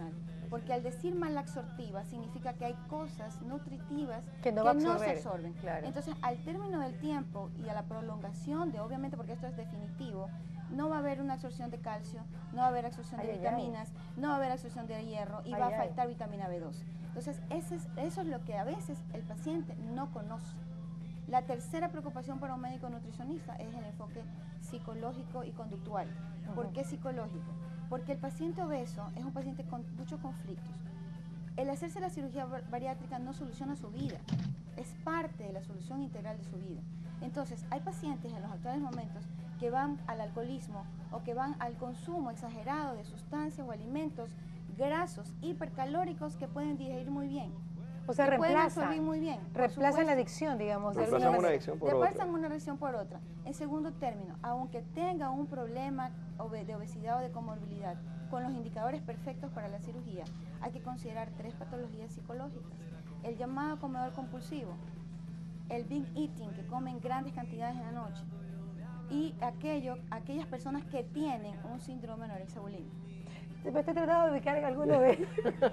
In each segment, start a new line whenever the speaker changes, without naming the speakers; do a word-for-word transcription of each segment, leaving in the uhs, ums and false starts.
mal. Porque al decir malabsortiva significa que hay cosas nutritivas
que no,
que
no
se absorben.
Claro.
Entonces, al término del tiempo y a la prolongación de, obviamente porque esto es definitivo, no va a haber una absorción de calcio, no va a haber absorción
ay,
de
ay,
vitaminas,
ay.
no va a haber absorción de hierro y
ay,
va a
ay.
faltar vitamina B dos. Entonces, ese es, eso es lo que a veces el paciente no conoce. La tercera preocupación para un médico nutricionista es el enfoque psicológico y conductual. Uh-huh. ¿Por qué psicológico? Porque el paciente obeso es un paciente con muchos conflictos. El hacerse la cirugía bariátrica no soluciona su vida, es parte de la solución integral de su vida. Entonces, hay pacientes en los actuales momentos que van al alcoholismo o que van al consumo exagerado de sustancias o alimentos grasos, hipercalóricos que pueden digerir muy bien.
O sea, reemplazan,
muy bien,
reemplazan la adicción, digamos.
Reemplazan una adicción por otra.
Reemplazan una adicción por otra. En segundo término, aunque tenga un problema de obesidad o de comorbilidad, con los indicadores perfectos para la cirugía, hay que considerar tres patologías psicológicas. El llamado comedor compulsivo, el binge eating, que comen grandes cantidades en la noche, y aquello, aquellas personas que tienen un síndrome de anorexia bulímica.
¿Me estoy tratando de ubicar en alguno de ellos?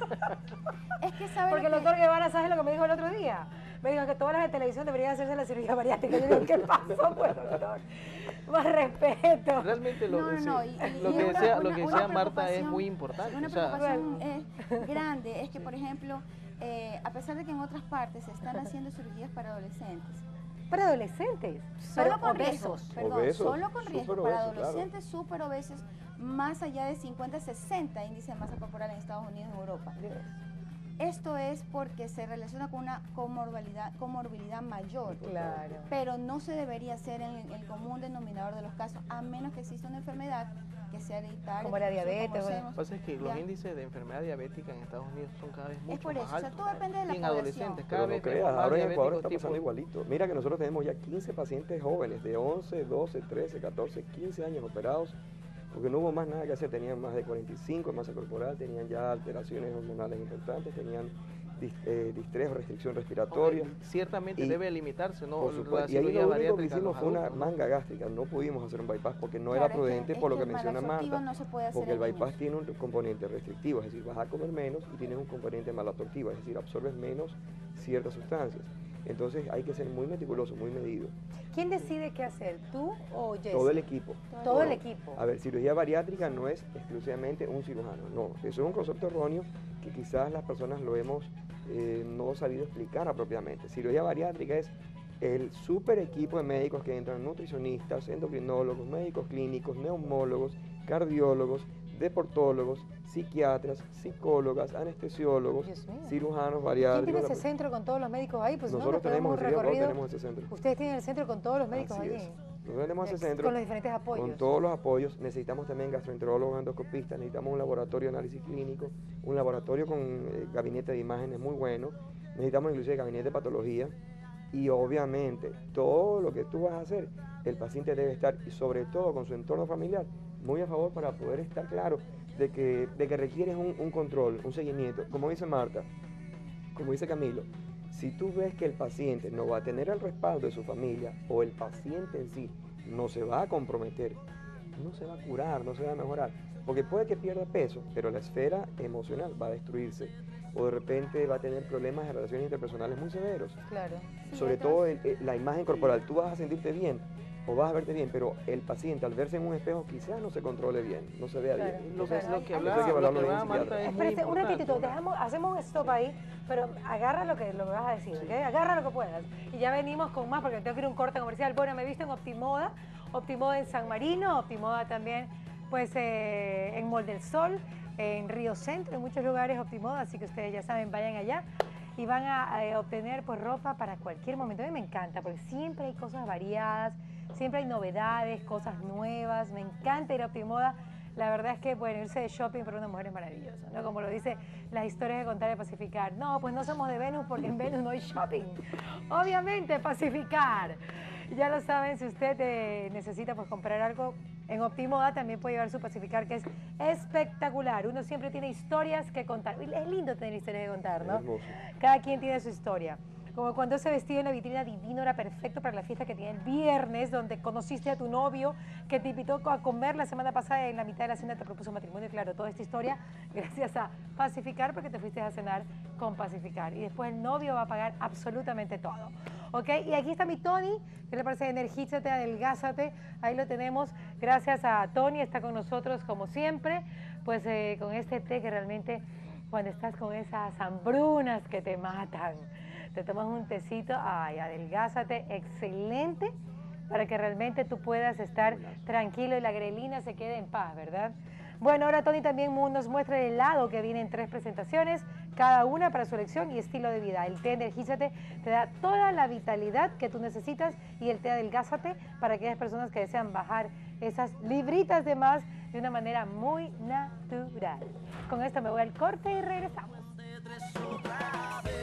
Es que sabe
Porque el doctor que... Guevara, ¿sabes lo que me dijo el otro día? Me dijo que todas las de televisión deberían hacerse la cirugía bariátrica. Yo digo, ¿qué pasó, pues, doctor? Más respeto.
Realmente lo,
no, no,
sí,
no, y, y
lo, que
una,
decía,
una,
lo que decía Marta es muy importante.
Una
o sea,
preocupación es grande es que, por ejemplo, eh, a pesar de que en otras partes se están haciendo cirugías para adolescentes,
para adolescentes,
solo
pero
con
obesos,
riesgos, perdón,
obesos,
solo con riesgos
obesos,
para adolescentes
claro.
súper obesos, más allá de cincuenta, sesenta índice de masa corporal en Estados Unidos y Europa.
Dios.
Esto es porque se relaciona con una comorbilidad, comorbilidad mayor,
claro.
pero no se debería hacer en el común denominador de los casos, a menos que exista una enfermedad que sea hereditaria.
Como la diabetes.
Lo que pasa es que los ya. índices de enfermedad diabética en Estados Unidos son cada vez mucho
es por
más
eso,
altos.
O sea, todo depende de la
y en
población.
adolescentes, cada
Pero no
vez
creas, ahora en Ecuador está
tipo...
pasando igualito. Mira que nosotros tenemos ya quince pacientes jóvenes de once, doce, trece, catorce, quince años operados, porque no hubo más nada que hacer. Tenían más de cuarenta y cinco en masa corporal, tenían ya alteraciones hormonales importantes, tenían Eh, distrés o restricción respiratoria.
Okay, ciertamente
y,
debe limitarse, ¿no?
Por supuesto, y ahí lo único que hicimos fue una manga gástrica, no pudimos hacer un bypass porque no
claro,
era prudente,
es que,
por
es
lo
que
que menciona Marta,
no se puede hacer
porque el bypass tiene un componente restrictivo, es decir, vas a comer menos y tienes un componente malabsortivo, es decir, absorbes menos ciertas sustancias. Entonces hay que ser muy meticuloso, muy medido.
¿Quién decide qué hacer, tú o Jesse?
Todo el equipo.
Todo,
Todo
el equipo.
A ver, cirugía bariátrica no es exclusivamente un cirujano, no, eso es un concepto erróneo que quizás las personas lo hemos eh, no sabido explicar apropiadamente. Cirugía bariátrica es el super equipo de médicos que entran, nutricionistas, endocrinólogos, médicos clínicos, neumólogos, cardiólogos, deportólogos, psiquiatras, psicólogas, anestesiólogos, cirujanos bariátricos.
¿Quién tiene ese centro con todos los médicos ahí? Pues
nosotros
no,
tenemos,
un recorrido.
tenemos ese centro.
Ustedes tienen el centro con todos los médicos
Así
allí.
Es. Nosotros tenemos ese centro
con los diferentes apoyos.
Con todos los apoyos. Necesitamos también gastroenterólogos, endoscopistas, necesitamos un laboratorio de análisis clínico, un laboratorio con eh, gabinete de imágenes muy bueno, necesitamos inclusive gabinete de patología y obviamente todo lo que tú vas a hacer, el paciente debe estar y sobre todo con su entorno familiar muy a favor para poder estar claro de que, de que requieres un, un control, un seguimiento. Como dice Marta, como dice Camilo, si tú ves que el paciente no va a tener el respaldo de su familia o el paciente en sí no se va a comprometer, no se va a curar, no se va a mejorar, porque puede que pierda peso, pero la esfera emocional va a destruirse o de repente va a tener problemas de relaciones interpersonales muy severos.
Claro.
Sobre
sí,
todo el, el, la imagen corporal, tú vas a sentirte bien o vas a verte bien, pero el paciente al verse en un espejo quizás no se controle bien, no se vea
claro,
bien.
Entonces,
Claro.
lo que hablaba, que lo que hablaba Marta es
Espérate,
muy
un ratito, dejamos, hacemos un stop ahí, pero agarra lo que, lo que vas a decir, ¿ok? Agarra lo que puedas. Y ya venimos con más, porque tengo que ir a un corte comercial. Bueno, me he visto en Optimoda, Optimoda en San Marino, Optimoda también, pues, eh, en Mall del Sol, en Río Centro, en muchos lugares Optimoda, así que ustedes ya saben, vayan allá y van a eh, obtener pues ropa para cualquier momento. A mí me encanta, porque siempre hay cosas variadas, siempre hay novedades, cosas nuevas, me encanta ir a Optimoda. La verdad es que, bueno, irse de shopping para una mujer es maravilloso, ¿no? Como lo dice las historias de contar de Pacificar. No, pues no somos de Venus porque en Venus no hay shopping. Obviamente, Pacificar. Ya lo saben, si usted eh, necesita pues comprar algo en Optimoda, también puede llevar su Pacificar, que es espectacular. Uno siempre tiene historias que contar. Es lindo tener historias que contar, ¿no?
Hermoso.
Cada quien tiene su historia. Como cuando ese vestido en la vitrina divino era perfecto para la fiesta que tiene el viernes, donde conociste a tu novio que te invitó a comer la semana pasada y en la mitad de la cena te propuso matrimonio. Claro, toda esta historia gracias a Pacificar, porque te fuiste a cenar con Pacificar. Y después el novio va a pagar absolutamente todo. ¿Ok? Y aquí está mi Tony, que le parece Energízate, Adelgázate. Ahí lo tenemos. Gracias a Tony, está con nosotros como siempre. Pues eh, con este té que realmente cuando estás con esas hambrunas que te matan, te tomas un tecito, ay, Adelgázate, excelente, para que realmente tú puedas estar tranquilo y la grelina se quede en paz, ¿verdad? Bueno, ahora Tony también nos muestra el helado que viene en tres presentaciones, cada una para su elección y estilo de vida. El té Energízate te da toda la vitalidad que tú necesitas y el té Adelgázate para aquellas personas que desean bajar esas libritas de más de una manera muy natural. Con esto me voy al corte y regresamos.